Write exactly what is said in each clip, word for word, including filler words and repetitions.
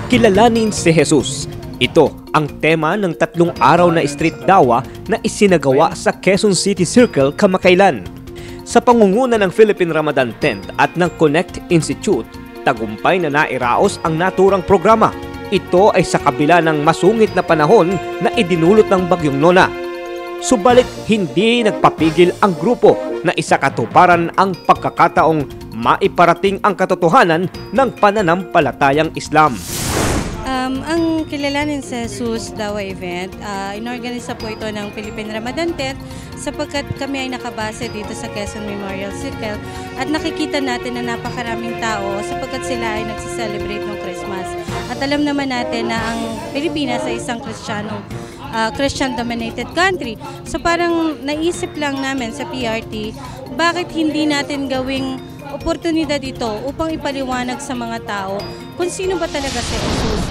Kilalanin si Jesus. Ito ang tema ng tatlong araw na street dawa na isinagawa sa Quezon City Circle kamakailan. Sa pangunguna ng Philippine Ramadan Tent at ng Connect Institute, tagumpay na nairaos ang naturang programa. Ito ay sa kabila ng masungit na panahon na idinulot ng Bagyong Nona. Subalit hindi nagpapigil ang grupo na isakatuparan ang pagkakataong maiparating ang katotohanan ng pananampalatayang Islam. Um, ang Kilalanin si Jesus Dawa event, uh, inorganisa po ito ng Philippine Ramadan Tent sapagkat kami ay nakabase dito sa Quezon Memorial Circle at nakikita natin na napakaraming tao sapagkat sila ay nagsiselebrate ng Christmas. At alam naman natin na ang Pilipinas ay isang Kristiyano, uh, Christian-dominated country. So parang naisip lang namin sa P R T, bakit hindi natin gawing oportunidad ito upang ipaliwanag sa mga tao kung sino ba talaga si Jesus.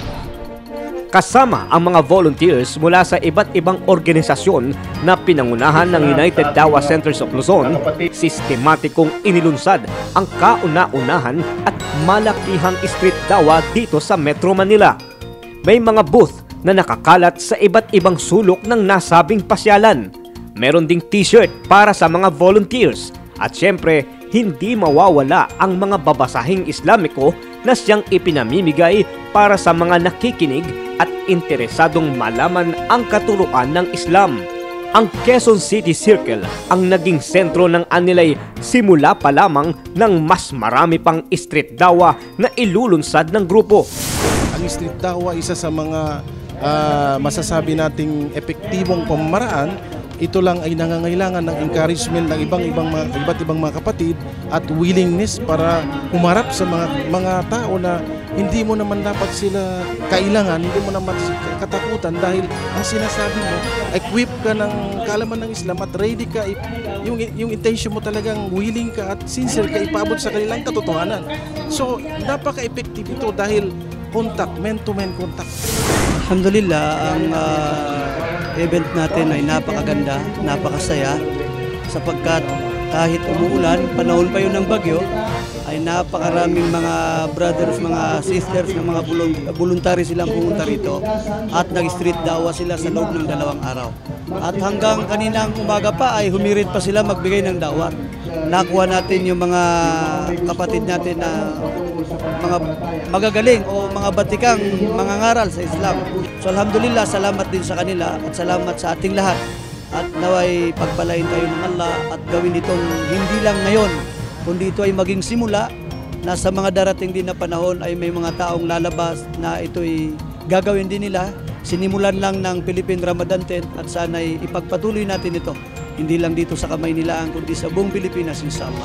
Kasama ang mga volunteers mula sa iba't ibang organisasyon na pinangunahan ng United Dawa Centers of Luzon, sistematikong inilunsad ang kauna-unahan at malakihang street dawa dito sa Metro Manila. May mga booth na nakakalat sa iba't ibang sulok ng nasabing pasyalan. Meron ding t-shirt para sa mga volunteers at syempre, hindi mawawala ang mga babasahing Islamiko na siyang ipinamimigay para sa mga nakikinig at interesadong malaman ang katuruan ng Islam. Ang Quezon City Circle ang naging sentro ng anilay simula pa lamang ng mas marami pang street dawa na ilulunsad ng grupo. Ang street dawa isa sa mga uh, masasabi nating epektibong pamamaraan. Ito lang ay nangangailangan ng encouragement ng ibang-ibang mga iba't ibang mga kapatid at willingness para humarap sa mga mga tao na hindi mo naman dapat sila kailangan, hindi mo naman katakutan dahil ang sinasabi mo, equip ka ng kaalaman ng Islam at ready ka, yung, yung intention mo talagang willing ka at sincere ka ipaabot sa kanilang katotohanan. So, napaka-effective ito dahil contact, man-to-man contact. Alhamdulillah, ang uh, event natin ay napakaganda, napakasaya sapagkat kahit umuulan, panahon pa yun ng bagyo, ay napakaraming mga brothers, mga sisters, ng mga voluntary silang pumunta rito at nag-street dawa sila sa loob ng dalawang araw. At hanggang kaninang umaga pa ay humirit pa sila magbigay ng dawat. Nakuha natin yung mga kapatid natin na mga magagaling o mga batikang mga ngaral sa Islam. So alhamdulillah, salamat din sa kanila at salamat sa ating lahat. At naway pagpalain tayo ng Allah at gawin itong hindi lang ngayon, kundi ito ay maging simula na sa mga darating din na panahon ay may mga taong lalabas na ito'y gagawin din nila. Sinimulan lang ng Philippine Ramadan Tent at sana'y ipagpatuloy natin ito. Hindi lang dito sa kamay nila, kundi sa buong Pilipinas, inshallah.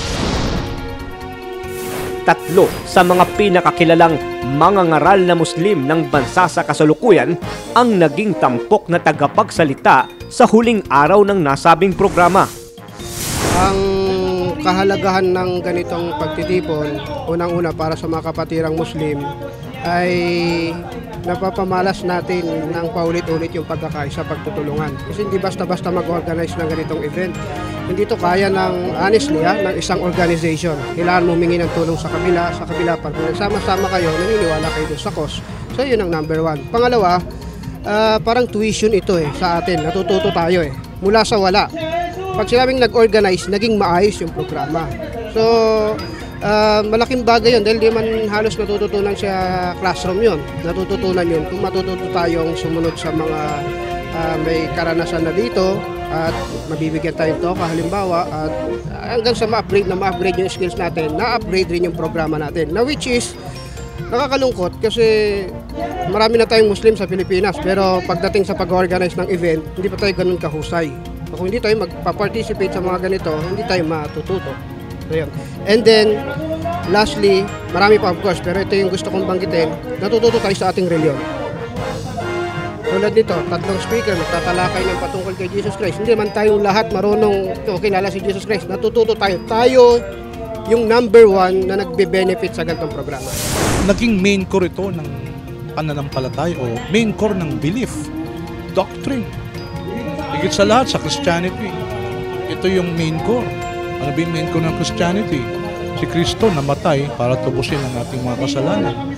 Tatlo sa mga pinakakilalang mga ngaral na Muslim ng bansa sa kasalukuyan ang naging tampok na tagapagsalita sa huling araw ng nasabing programa. Ang kahalagahan ng ganitong pagtitipon, unang-una para sa mga kapatirang Muslim, ay napapamalas natin ng paulit-ulit yung pagkakaisa, pagtutulungan. Kasi hindi basta-basta mag-organize ng ganitong event. Hindi to kaya ng, honestly ha, ng isang organization. Kailangan mo humingi ng tulong sa kabila, sa kabila pa. Kung nagsama-sama kayo, naniniwala kayo doon sa cause. So yun ang number one. Pangalawa, uh, parang tuition ito eh sa atin. Natututo tayo eh. Mula sa wala. Pag sinabing nag-organize, naging maayos yung programa. So, Uh, malaking bagay yun dahil di man halos natututunan sa classroom yun. Natututunan yun kung matututo tayong sumunod sa mga uh, may karanasan na dito at mabibigyan tayo ito kahalimbawa at hanggang sa ma-upgrade na ma-upgrade yung skills natin, na-upgrade rin yung programa natin. Na which is nakakalungkot kasi marami na tayong Muslim sa Pilipinas pero pagdating sa pag-organize ng event, hindi pa tayo ganun kahusay. Kung hindi tayo magpa-participate sa mga ganito, hindi tayo matututo. And then, lastly, marami pa of course, pero ito yung gusto kong banggitin, natututo tayo sa ating reliyon. Tulad nito, tatlong speaker, magtatalakay ng patungkol kay Jesus Christ. Hindi man tayong lahat marunong ito, kilala si Jesus Christ. Natututo tayo. Tayo yung number one na nagbe-benefit sa ganitong programa. Naging main core ito ng pananampalataya o main core ng belief, doctrine. Higit sa lahat, sa Christianity. Ito yung main core. Ano ba yung main core ng Christianity? Si Kristo namatay para tubusin ang ating mga kasalanan.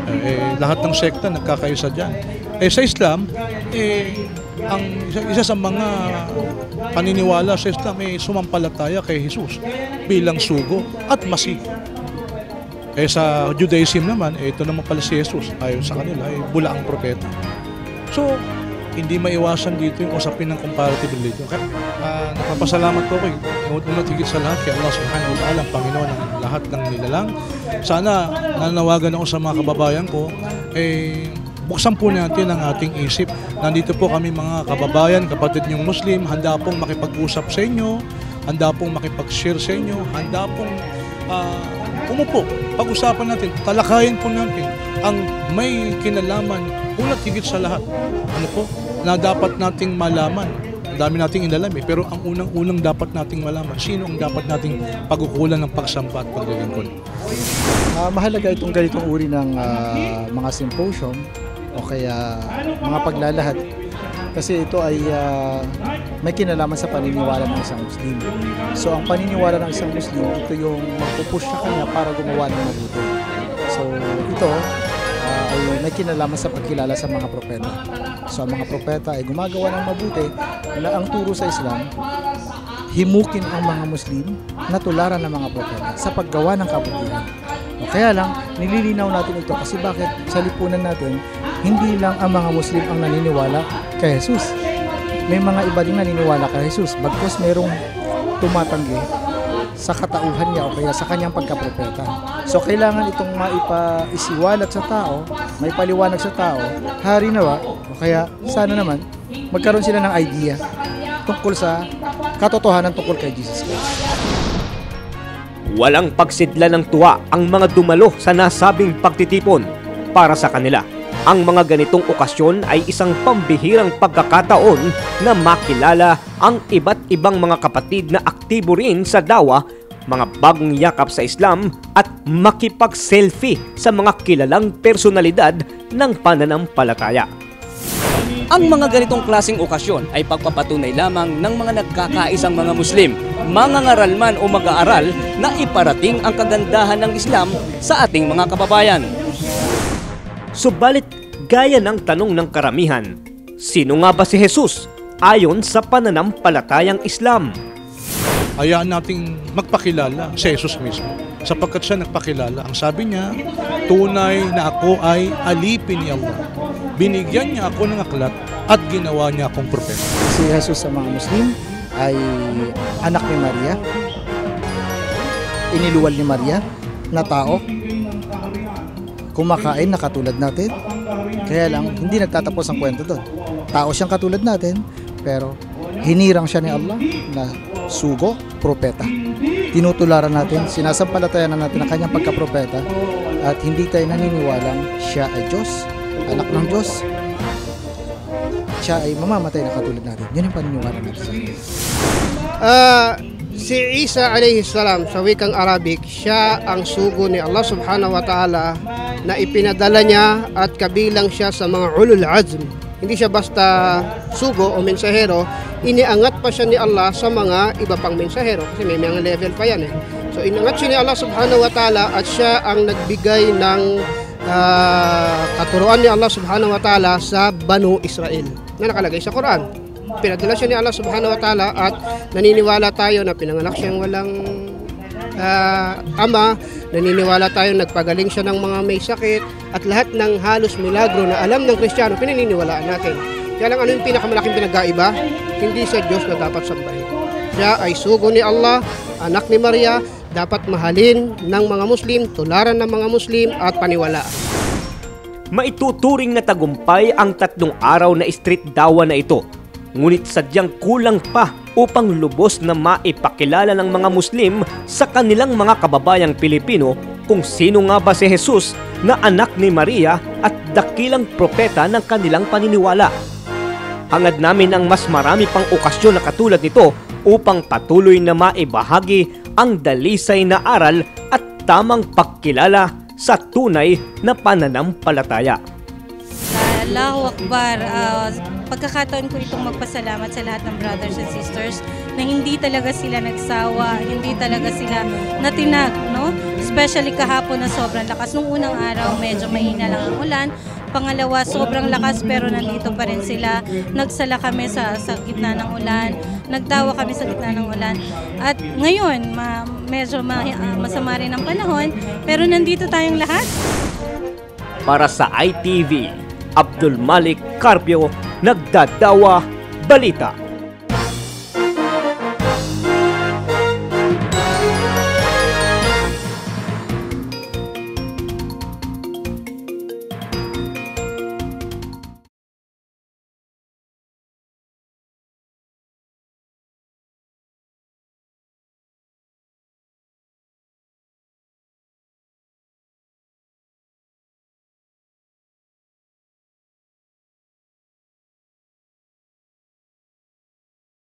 Eh, lahat ng sekta nagkakaisa dyan. Eh, sa Islam, eh, ang isa, isa sa mga paniniwala sa Islam ay eh, sumampalataya kay Jesus bilang sugo at masih. Eh, sa Judaism naman, eh, ito naman pala si Jesus, ayon sa kanila, ay eh, bulaang propeta. So, hindi maiwasan dito yung usapin ng comparative religion. Kaya, uh, napapasalamat ko kay unat higit sa lahat kay Allah subhanahu wa ta'ala, ang Panginoon ng lahat ng nilalang. Sana nanawagan ako sa mga kababayan ko, eh, buksan po natin ang ating isip. Nandito po kami mga kababayan, kapatid niyong Muslim, handa pong makipag-usap sa inyo, handa pong makipag-share sa inyo, handa pong uh, umupo, pag-usapan natin, talakayin po natin ang may kinalaman, unat higit sa lahat. Ano po? Na dapat nating malaman. Ang dami nating inalam eh. Pero ang unang-unang dapat nating malaman, sino ang dapat nating pagkukulan ng pagsamba at paglilingkod? Uh, mahalaga itong ganitong uri ng uh, mga symposium o kaya mga paglalahad. Kasi ito ay uh, may kinalaman sa paniniwala ng isang Muslim. So ang paniniwala ng isang Muslim, ito yung magpupush sa kanya para gumawa ng mabuti. So ito, Uh, ay may kinalaman sa pagkilala sa mga propeta. So ang mga propeta ay gumagawa ng mabuti na ang turo sa Islam, himukin ang mga Muslim na tularan ng mga propeta sa paggawa ng kabutihan. O kaya lang, nililinaw natin ito kasi bakit sa lipunan natin, hindi lang ang mga Muslim ang naniniwala kay Jesus. May mga iba din naniniwala kay Jesus, bagkus mayroong tumatanggi sa katauhan niya o kaya sa kanyang pagkapropeta. So kailangan itong maipaisiwalat sa tao, may paliwanag sa tao, hari nawa, o kaya sana naman magkaroon sila ng idea tungkol sa katotohanan tungkol kay Jesus Christ. Walang pagsidla ng tuwa ang mga dumalo sa nasabing pagtitipon. Para sa kanila, ang mga ganitong okasyon ay isang pambihirang pagkakataon na makilala ang iba't ibang mga kapatid na aktibo rin sa dawa, mga bagong yakap sa Islam at makipag-selfie sa mga kilalang personalidad ng pananampalataya. Ang mga ganitong klaseng okasyon ay pagpapatunay lamang ng mga nagkakaisang mga Muslim, mangangaral man o mag-aaral na iparating ang kagandahan ng Islam sa ating mga kababayan. Subalit, gaya ng tanong ng karamihan, sino nga ba si Jesus ayon sa pananampalatayang Islam? Hayaan nating magpakilala si Jesus mismo. Sapagkat siya nagpakilala, ang sabi niya, tunay na ako ay alipin ni Allah. Binigyan niya ako ng aklat at ginawa niya akong propeta. Si Jesus sa mga Muslim ay anak ni Maria, iniluwal ni Maria na tao, kumakain na katulad natin. Kaya lang, hindi nagtatapos ang kwento doon. Tao siyang katulad natin, pero hinirang siya ni Allah na sugo, propeta. Tinutularan natin, sinasampalatayan na natin ang kanyang pagkapropeta at hindi tayo naniniwalang siya ay Diyos, anak ng Diyos. Siya ay mamamatay na katulad natin. Yun yung paniniwala natin sa kanya. Uh, si Isa alayhi salam sa wikang Arabic, siya ang sugo ni Allah subhanahu wa ta'ala na ipinadala niya at kabilang siya sa mga ulul azm. Hindi siya basta sugo o mensahero, iniangat pa siya ni Allah sa mga iba pang mensahero kasi may mga level pa yan eh. So inangat siya ni Allah subhanahu wa ta'ala at siya ang nagbigay ng uh, katuruan ni Allah subhanahu wa ta'ala sa Banu Israel na nakalagay sa Quran. Pinadala siya ni Allah subhanahu wa ta'ala at naniniwala tayo na pinanganak siyang walang uh, ama, naniniwala tayo nagpagaling siya ng mga may sakit at lahat ng halos milagro na alam ng Kristiyano, pinaniniwalaan natin. Kaya lang ano yung pinakamalaking pinagkaiba? Hindi sa Diyos na dapat sambahin. Siya ay sugo ni Allah, anak ni Maria, dapat mahalin ng mga Muslim, tularan ng mga Muslim at paniwalaan. Maituturing na tagumpay ang tatlong araw na street dawa na ito. Ngunit sadyang kulang pa upang lubos na maipakilala ng mga Muslim sa kanilang mga kababayang Pilipino kung sino nga ba si Jesus na anak ni Maria at dakilang propeta ng kanilang paniniwala. Hangad namin ang mas marami pang okasyon na katulad nito upang patuloy na maibahagi ang dalisay na aral at tamang pagkilala sa tunay na pananampalataya. Allahu Akbar. Uh, pagkakataon ko itong magpasalamat sa lahat ng brothers and sisters na hindi talaga sila nagsawa, hindi talaga sila natinag, no? especially kahapon na sobrang lakas. Nung unang araw, medyo mahina lang ang ulan. Pangalawa, sobrang lakas pero nandito pa rin sila. Nagsala kami sa, sa gitna ng ulan. Nagdawa kami sa gitna ng ulan. At ngayon, ma, medyo ma, uh, masama rin ang panahon. Pero nandito tayong lahat. Para sa I T V, Abdul Malik Carpio, Nagdadawa Balita.